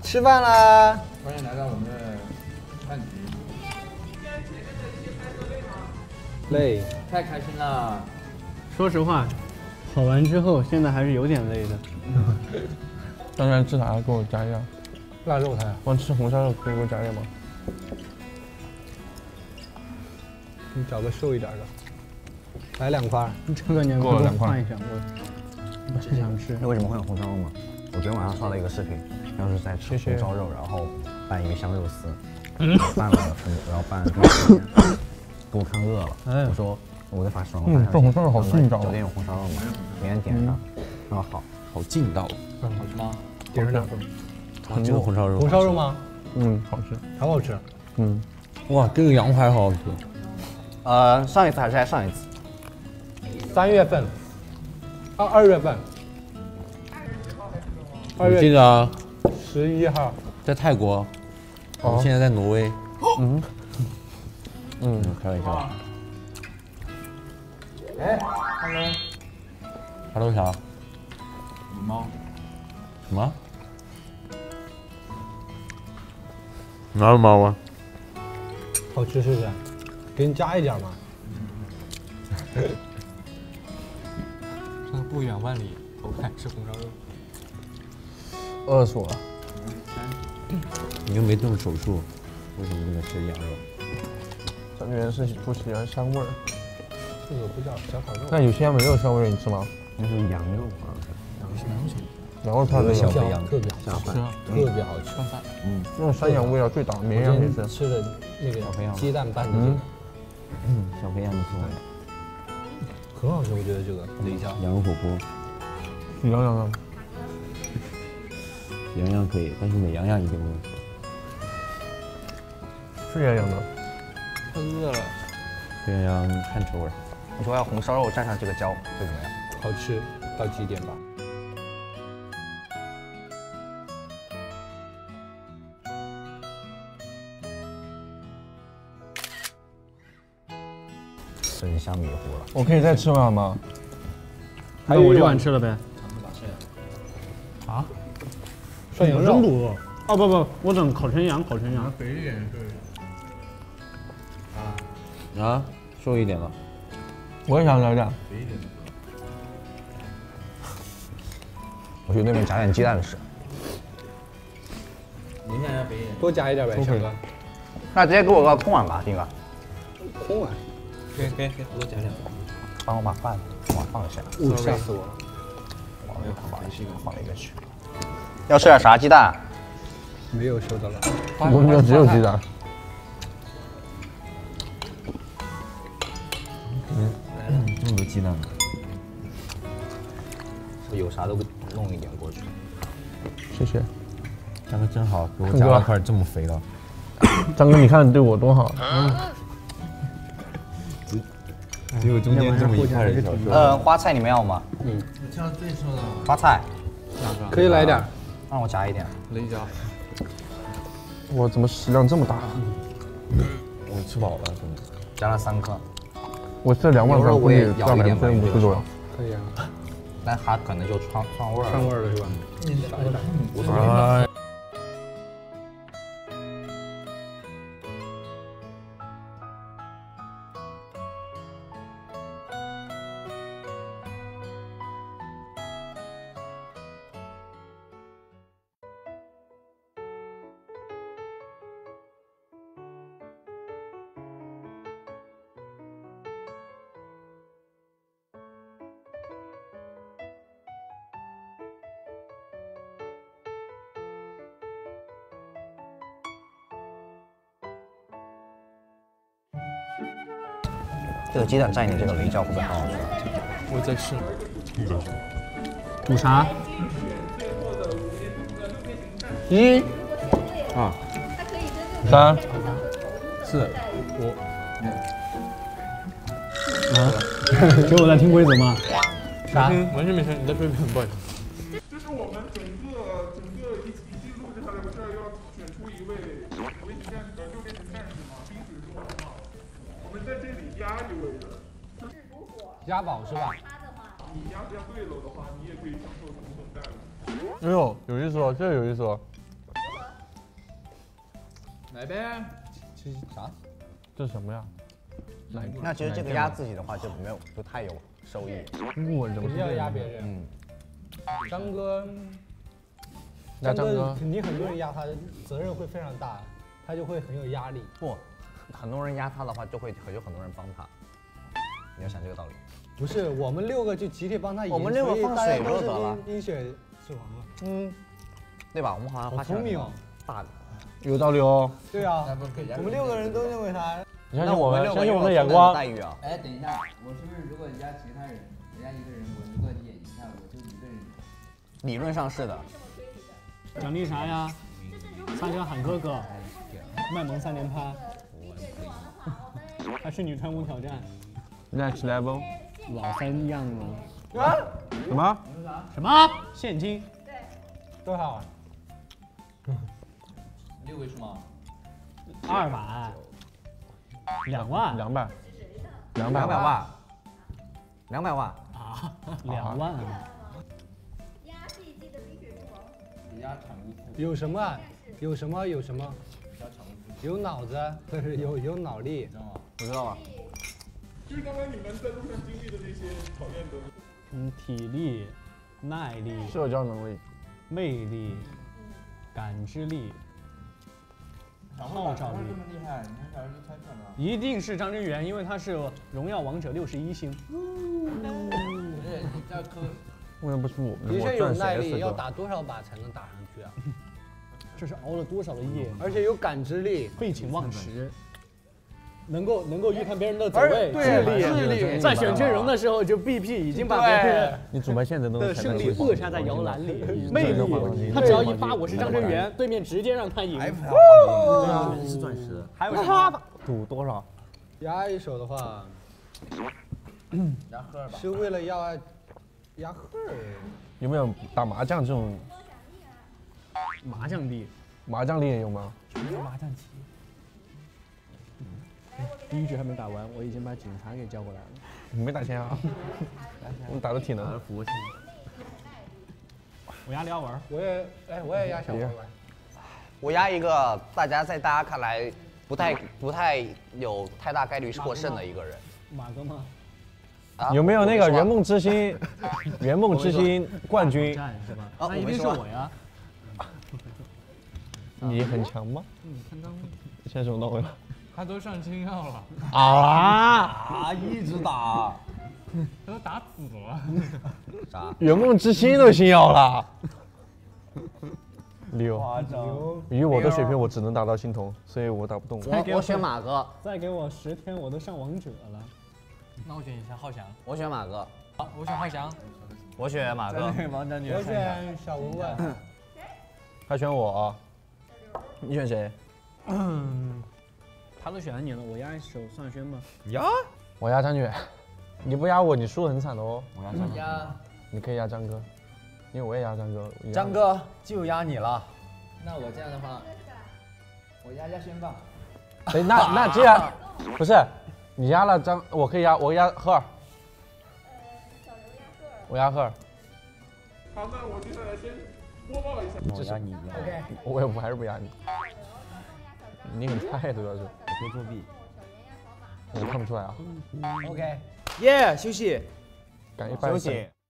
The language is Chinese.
吃饭啦！ 欢迎来到我们的饭局。 累， 太开心了。 说实话，跑完之后现在还是有点累的。 刚才吃啥？给我加一样。 腊肉菜。 我吃红烧肉，可以给我加点吗？ 你找个瘦一点的，来2块。 这个你给我换一下，我真想吃。 那为什么会有红烧肉吗？我昨天晚上刷了一个视频，然后是在吃红烧肉，然后拌鱼香肉丝，拌了然后拌给我看饿了，我说我在发烧， 这红烧肉好劲道。 酒店有红烧肉吗？明天点上，然后好劲道， 好吃吗？ 点上2份。 这个红烧肉， 红烧肉吗？ 好吃， 好好吃。 哇，这个羊排好好吃。上一次还是上一次 ？3月份，2月份。 我记得啊 ，11号， 在泰国，我现在在挪威。开玩笑。 哎 ，Hello 啥？ 猫？ 什么？哪有猫啊？ 好吃是不是？给你加一点嘛。 不远万里，我看吃红烧肉。 饿死我了！ 你又没动手术，为什么那个吃羊肉？ 感觉是不喜欢膻味儿。 这个不叫小烤肉。 那有些没有膻味儿，你吃吗？ 那是羊肉啊， 羊肉串小的肥羊特别好吃，特别好吃。 那种山羊味道最大，绵羊也是。 吃的那个鸡蛋拌的这个， 小肥羊你做的， 很好吃，我觉得这个雷椒羊肉火锅， 羊羊的。 羊羊可以，但是美羊羊一定不能吃。 是羊羊的。 太饿了。 美羊羊汗臭味。 你说要红烧肉蘸上这个椒会怎么样？ 好吃到极点吧。 真香迷糊了。 我可以再吃碗吗？ 还有我这碗吃了呗。 啊？涮羊肉？ 真不饿。哦不，我整烤全羊， 肥一点是。 瘦一点了。 我也想来点。 肥一点。 我去那边加点鸡蛋吃。 您想要肥一点？ 多加一点呗，小哥。 那直接给我个空碗吧，丁哥。 空碗。 可以，多加2个。 帮我把饭往放下。 吓死我了。 放了一个去。要吃点啥鸡蛋？ 没有收到了。 我这只有鸡蛋。 这么多鸡蛋呢？ 有啥都弄一点过去。 谢谢。 张哥真好，给我加了块这么肥的。 张哥，你看你对我多好。 只有中间这么一块的小瘦。 花菜你们要吗？ 我挑最瘦的。 花菜。 可以来点。 让我加一点。 雷椒。 我怎么食量这么大？ 我吃饱了，真的。 加了3颗。 我这2碗饭估计要50%左右。 可以啊。 但它可能就串味儿了。 串味儿了是吧？ 少一点。 无所谓。 这个鸡蛋蘸一点这个雷椒会不会好好吃？ 我再试。 煮啥 ？1、2、3、4、 5。就我在听规则吗？ 啥？ 完全没事，你的水平很不好意思。 这是我们整个一季录制下来，不是要选出一位6连战士吗？冰水说的嘛。我们在这里压一位的。 押宝是吧？ 你押对了的话，你也可以享受同等待遇。 哎呦，有意思哦，这有意思哦。 来呗。 啥？ 这是什么呀？ 那其实这个压自己的话就不太有收益。 我怎么不要压别人。 嗯。 张哥， 张哥肯定很多人压他，责任会非常大，他就会很有压力。 不，很多人压他的话，就会有很多人帮他。你要想这个道理。 不是，我们6个就集体帮他赢， 我们6个放水就得了， 阴血死亡了。 嗯，对吧？我们好像好聪明哦， 大的。 有道理哦。 对啊，我们6个人都认为他。 你相信我们，相信我们的眼光。 待遇啊！ 哎，等一下，我是不是如果压其他人，我压1个人，我如果演一下，我就1个人？ 理论上是的。 奖励啥呀？参加喊哥哥，卖萌3连趴，还是女穿舞挑战 Next level， 老3样吗？ 啊？ 什么？ 什么？现金？ 多少 ？6位数吗 ？200。2万。 200。200 万。200万啊！2万。 压地基的冰雪之王。 压产物库。 有什么？有什么？有什么？有脑子，不是有脑力。 我知道了。 就是刚刚你们在路上经历的那些考验的。 体力、耐力、 社交能力、 魅力、感知力。号召力这么厉害，你看小孩子猜出来了。 一定是张真源，因为他是荣耀王者61星。 不是，你这颗为什么不是我？ 的确有耐力，要打多少把才能打上去啊？ 这是熬了多少的夜？ 而且有感知力， 废寝忘食，能够预判别人的走位， 智力， 在选阵容的时候就 BP 已经把别人你主办现在都的胜利扼杀在摇篮里。魅力，他只要一发我是张真源，对面直接让他赢。 是钻石。 还有啥？ 赌多少？ 压一手的话， 压赫尔吧。 是为了要压赫尔。 有没有打麻将这种？ 麻将力， 麻将力也有吗？ 麻将棋。第1局还没打完，我已经把警察给叫过来了。 你没打钱啊？我打的挺能。 服务器。 我压李耀文。 我也压小文。 我压一个大家看来不太有太大概率获胜的一个人。 马哥吗？ 有没有那个圆梦之星？圆梦之星冠军是吧？那一定是我呀。 你很强吗？ 看到现在什么到位了？ 他都上青药了啊！一直打， 他都打紫了。 啥？ 圆梦之星都星耀了。溜。以我的水平，我只能打到星童，所以我打不动。 我选马哥。 再给我10天，我都上王者了。 那我选一下浩翔。 我选马哥。 好，我选浩翔。 我选马哥。 我选小文文。 他选我。你选谁？ 他都选了你了，我压一手尚轩吧。 呀？ 我压张远。你不压我，你输很惨的哦。 我压张压。 你可以压张哥，因为我也压张哥。 张哥就压你了。 那我这样的话，我压轩吧。 哎，那既然不是你压了张，我可以压，我压赫尔。我压赫尔。 好，那我接下来先播报一下。 我压你。 OK。 我还是不压你。你很菜，主要是。 我可以作弊。 我看不出来啊。 OK。 耶，休息。 敢一半。 休息。